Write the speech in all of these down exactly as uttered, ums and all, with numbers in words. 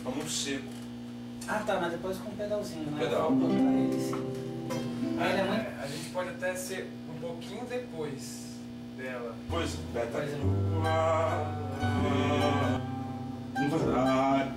fica muito seco. Ah tá, mas depois com um pedalzinho, né? Pedal. Eu vou botar ele sim. Ah, Ele é é, muito... a gente pode até ser um pouquinho depois dela. Pois, beta. Pois é. Não vai dar.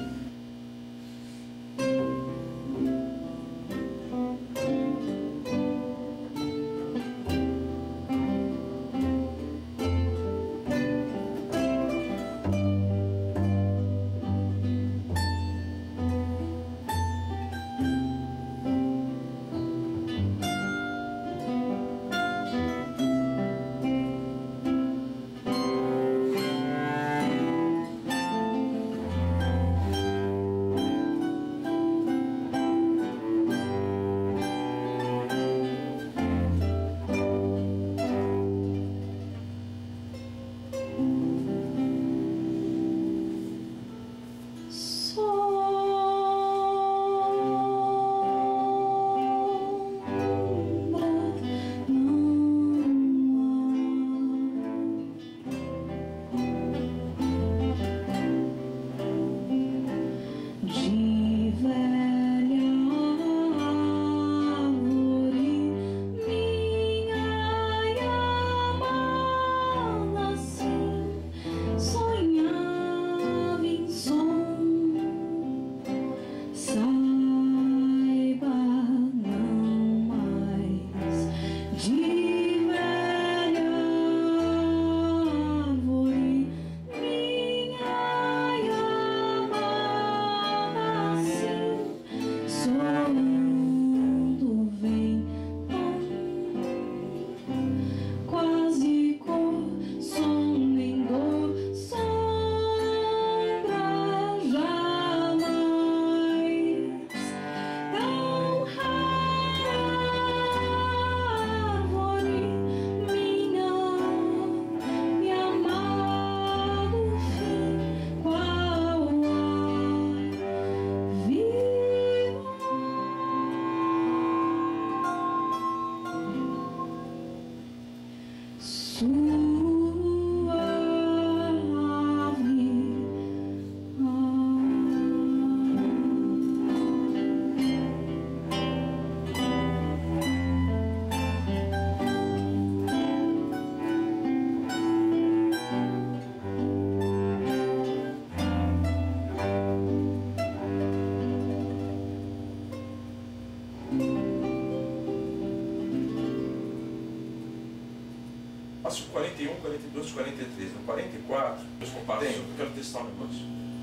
Passo quarenta e um, quarenta e dois, quarenta e três. No quarenta e quatro, meus compadres, eu quero testar um negócio.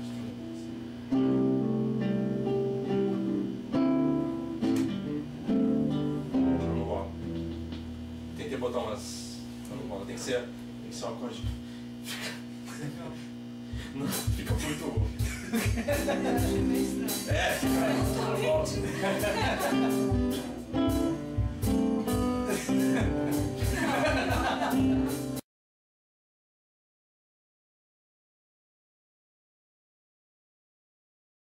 Não rola. Tentei botar umas. Não rola, tem que ser. Tem que ser uma coisa. Fica. Não, fica muito. É, fica. Não volta.